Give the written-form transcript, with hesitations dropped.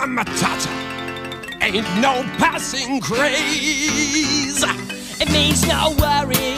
matata ain't no passing craze. It means no worries